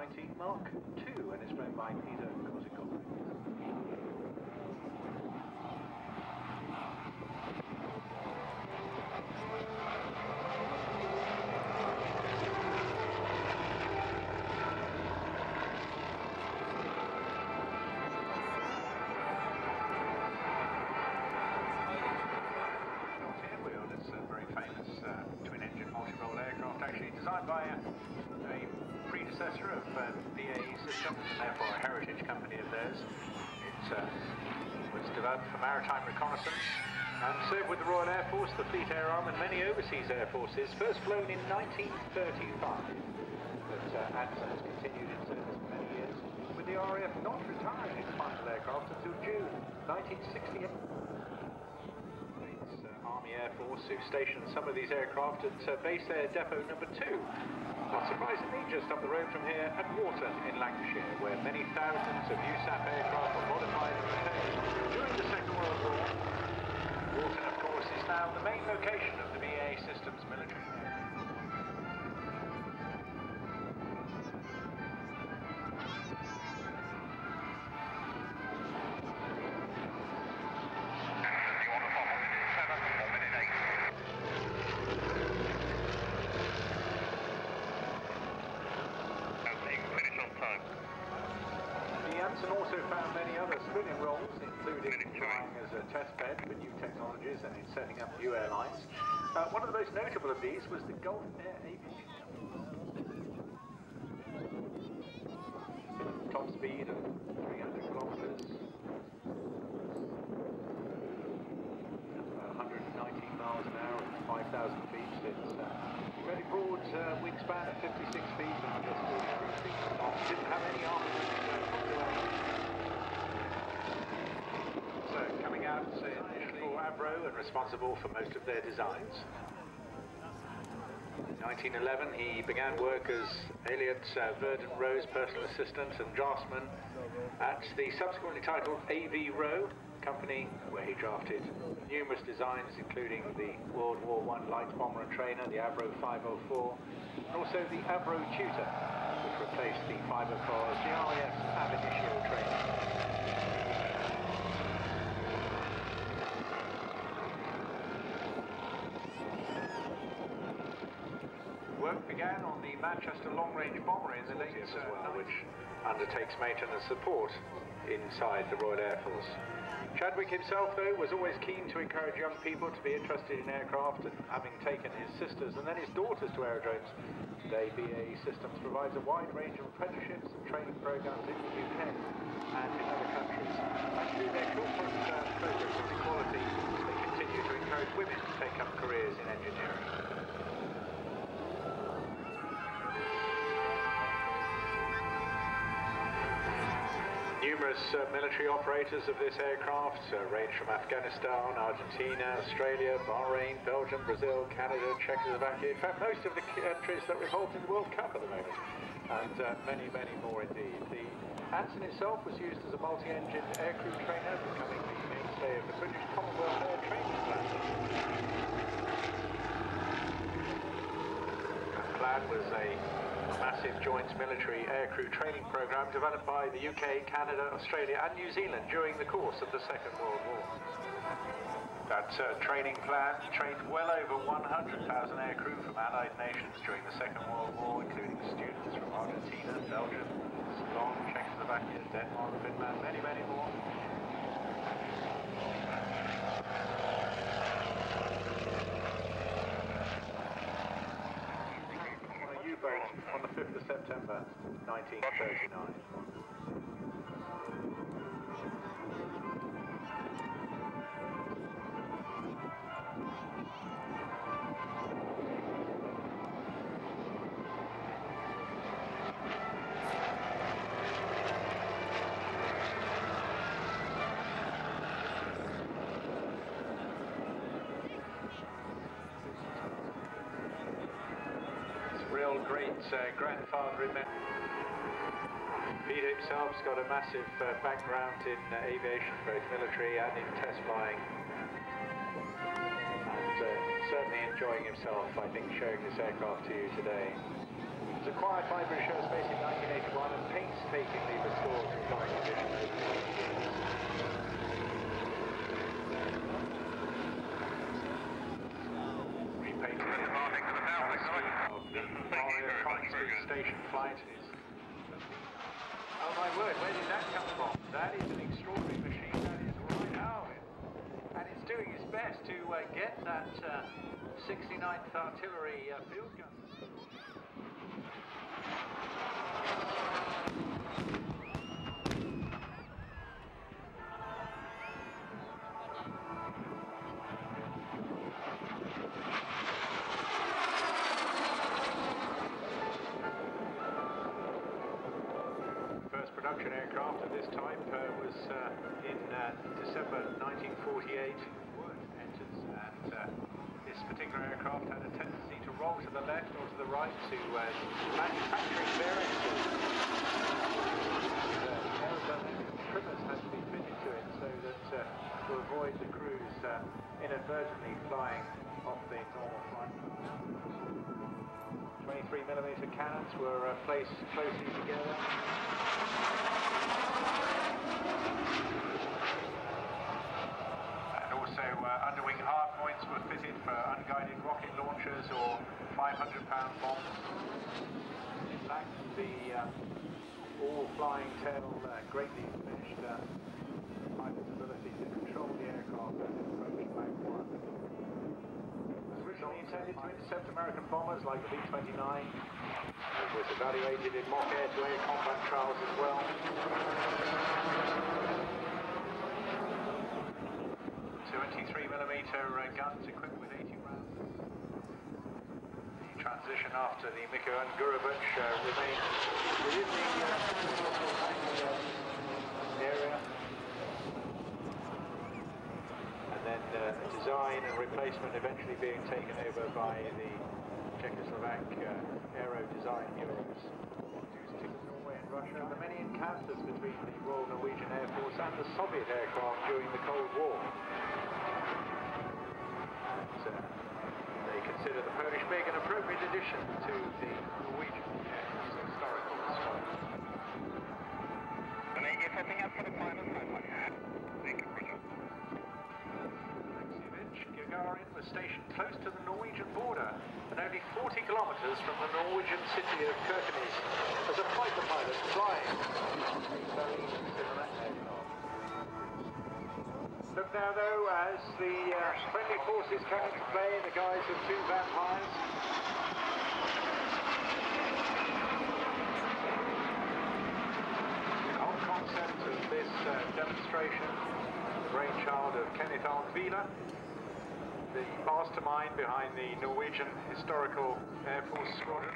19 Mark II, and it's flown by Peter Kosikov. Twin-engine multi-role aircraft, actually designed by a predecessor of BAE Systems, and therefore a heritage company of theirs. It was developed for maritime reconnaissance and served with the Royal Air Force, the Fleet Air Arm and many overseas air forces, first flown in 1935. But anson has continued in service for many years, with the RAF not retiring its final aircraft until June 1968. Army Air Force, who stationed some of these aircraft at Base Air Depot number 2, not surprisingly just up the road from here at Warton in Lancashire, where many thousands of USAF aircraft were modified and repaired during the Second World War. Warton, of course, is now the main location of the BAE Systems military. Anson also found many other civilian roles, including flying as a test bed for new technologies and in setting up new airlines. One of the most notable of these was the Gulf Air Aviation. Top speed of 300 kilometers, 119 miles an hour at 5,000 feet. It's very broad wingspan at 56 feet and just 43 feet long. Didn't have any armament. Coming out initially for Avro and responsible for most of their designs. In 1911 he began work as Elliot Verdon Rowe's personal assistant and draftsman at the subsequently titled Avro company, where he drafted numerous designs including the World War I light bomber and trainer, the Avro 504, and also the Avro Tutor, which replaced the 504 as the RAF's ab initio trainer. Work began on the Manchester long-range bomber in the late as well, which undertakes maintenance support inside the Royal Air Force. Chadwick himself, though, was always keen to encourage young people to be interested in aircraft, and having taken his sisters and then his daughters to aerodromes, today BAE Systems provides a wide range of apprenticeships and training programs in the UK and in other countries. And through their corporate focus on equality, they continue to encourage women to take up careers in engineering. Numerous military operators of this aircraft range from Afghanistan, Argentina, Australia, Bahrain, Belgium, Brazil, Canada, Czechoslovakia. In fact, most of the countries that are involved in the World Cup at the moment, and many, many more indeed. The Anson itself was used as a multi-engine aircrew trainer, becoming the mainstay of the British Commonwealth Air Training Plan. That plan was a massive joint military aircrew training program developed by the UK, Canada, Australia and New Zealand during the course of the Second World War. That training plan trained well over 100,000 aircrew from Allied nations during the Second World War, including students from Argentina, Belgium, Ceylon, Czechoslovakia, Denmark, Finland, many, many more. U-boat on the 5th of September 1939. Real great grandfather in Peter himself's got a massive background in aviation, both military and in test flying, and certainly enjoying himself, I think, showing this aircraft to you today. It was acquired by British Aerospace in 1981 one of painstakingly restored to flying condition over the years. Repainted of the Coniston station flight is... Oh my word, where did that come from? That is an extraordinary machine, that is right out. And it's doing its best to get that 69th Artillery field gun. Production aircraft of this type was in December 1948 engines, and this particular aircraft had a tendency to roll to the left or to the right to manufacturing variances. Aerodynamic trimmers had to be fitted to it so that to avoid the crews inadvertently flying off the normal flight. 23mm cannons were placed closely together. And also underwing hardpoints were fitted for unguided rocket launchers or 500-pound bombs. In fact, the all-flying tail greatly diminished pilot's ability to control the aircraft as it approached Mach 1. Originally intended to intercept American bombers like the B-29. It was evaluated in mock air-to-air combat trials as well. 23mm guns equipped with 80 rounds. The transition after the Miko and Gurevich remained within the area. And then design and replacement eventually being taken over by the Czechoslovak aero design heroes. Norway and Russia. There were many encounters between the Royal Norwegian Air Force and the Soviet aircraft during the Cold War. And, they consider the Polish MiG an appropriate addition to the Norwegian historical squadron. And are you setting up for the final timeline? Thank you, Roger. Gagarin was stationed close to the Norwegian border and only 40 kilometers from the Norwegian city of Kirkenes as a fighter pilot flying a very similar aircraft. Look now though, as the friendly forces come into play in the guise of two vampires. The whole concept of this demonstration, the brainchild of Kenneth Arnvila, the mastermind behind the Norwegian Historical Air Force Squadron.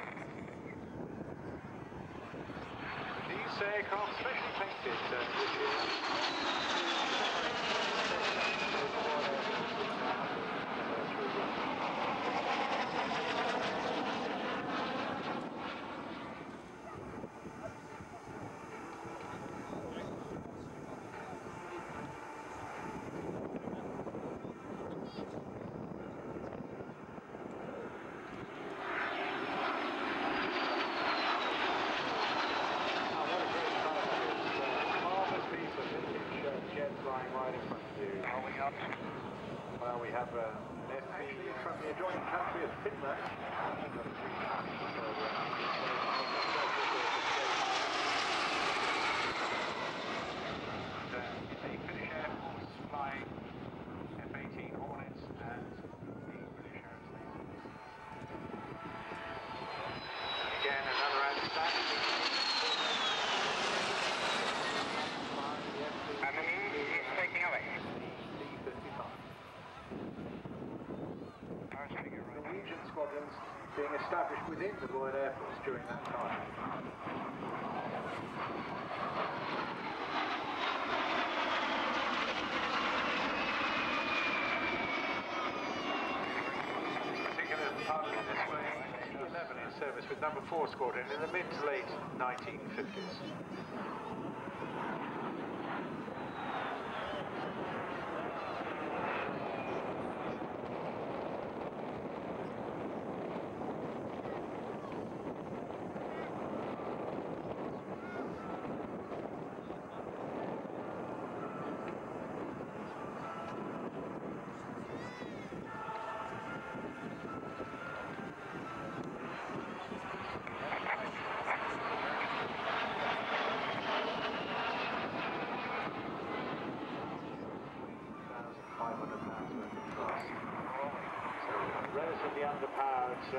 These aircraft specially painted this year. Well, we have an FP from the adjoining country of Finland. The Finnish Air Force flying F-18 Hornets and the British Aerospace. Again, another outstanding. And the news is taking away. Norwegian squadrons being established within the Royal Air Force during that time. This particular department this way, 11 in service with number 4 Squadron in the mid to late 1950s.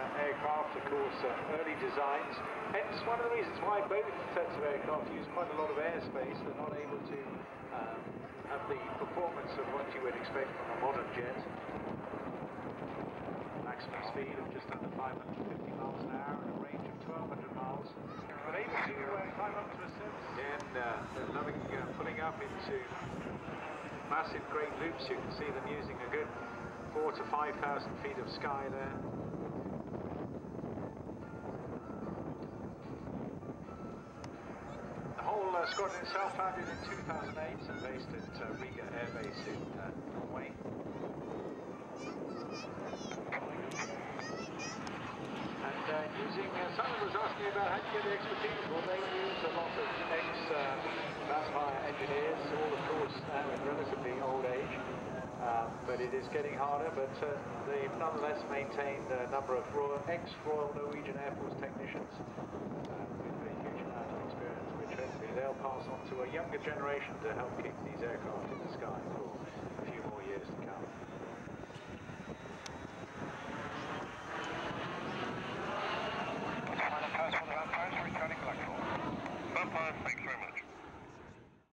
aircraft, of course, early designs. Hence, one of the reasons why both sets of aircraft use quite a lot of airspace. They're not able to have the performance of what you would expect from a modern jet. Maximum speed of just under 550 miles an hour and a range of 1,200 miles. But able to climb up to a surface. Again, they're loving pulling up into massive great loops. You can see them using a good 4,000 to 5,000 feet of sky there. The whole squadron itself founded in 2008 and based at Riga Air Base in Norway. And using, Simon was asking me about how to get the expertise. Well, they use a lot of ex-vampire engineers, all of course now in relatively old age. But it is getting harder, but they nonetheless maintained a number of ex-Royal Norwegian Air Force technicians with a huge amount of experience, which hopefully they'll pass on to a younger generation to help keep these aircraft in the sky for